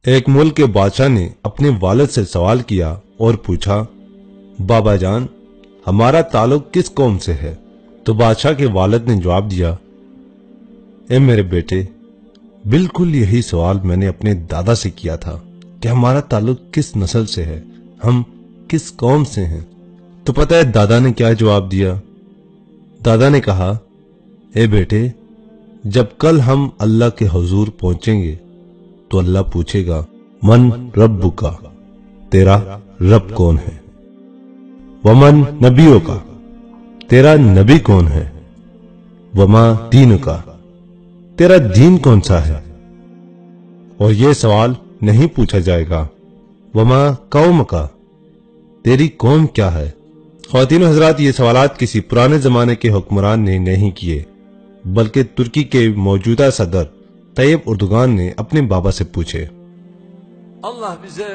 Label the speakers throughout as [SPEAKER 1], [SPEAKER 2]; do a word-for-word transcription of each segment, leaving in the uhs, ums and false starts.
[SPEAKER 1] ایک ملک کے بادشاہ نے اپنے والد سے سوال کیا اور پوچھا، بابا جان ہمارا تعلق کس قوم سے ہے؟ تو بادشاہ کے والد نے جواب دیا، اے میرے بیٹے، بالکل یہی سوال میں نے اپنے دادا سے کیا تھا کہ ہمارا تعلق کس نسل سے ہے، ہم کس قوم سے ہیں۔ تو پتہ ہے دادا نے کیا جواب دیا؟ دادا نے کہا، اے بیٹے، جب کل ہم اللہ کے حضور پہنچیں گے تو اللہ پوچھے گا، من ربک کا، تیرا رب کون ہے؟ ومن نبیوں کا، تیرا نبی کون ہے؟ وما دین کا، تیرا دین کون سا ہے؟ اور یہ سوال نہیں پوچھا جائے گا، وما قوم کا، تیری قوم کیا ہے؟ خواتین و حضرات، یہ سوالات کسی پرانے زمانے کے حکمران نے نہیں کیے، بلکہ ترکی کے موجودہ صدر طیب اردوغان نے اپنے بابا سے پوچھے۔
[SPEAKER 2] Allah bize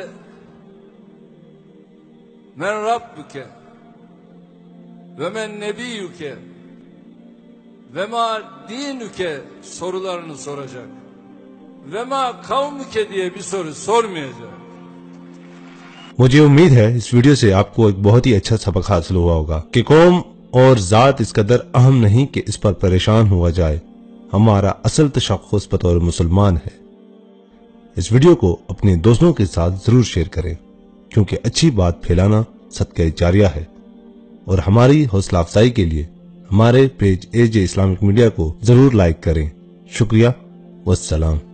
[SPEAKER 2] men rabbuke ve men nebiyyuke ve ma dinuke sorularını soracak. Ve ma kavmuke diye bir soru sormayacak.
[SPEAKER 1] مجھے امید ہے اس ویڈیو سے آپ کو ایک بہت ہی اچھا سبق حاصل ہوا ہوگا کہ قوم اور ذات اس قدر اہم نہیں کہ اس پر پریشان ہوا جائے، ہمارا اصل تشخص بطور مسلمان ہے۔ اس ویڈیو کو اپنے دوستوں کے ساتھ ضرور شیئر کریں، کیونکہ اچھی بات پھیلانا صدقہ جاریہ ہے، اور ہماری حوصلہ افزائی کے لیے ہمارے page A J Islamic media کو ضرور لائک کریں۔ شکریہ والسلام۔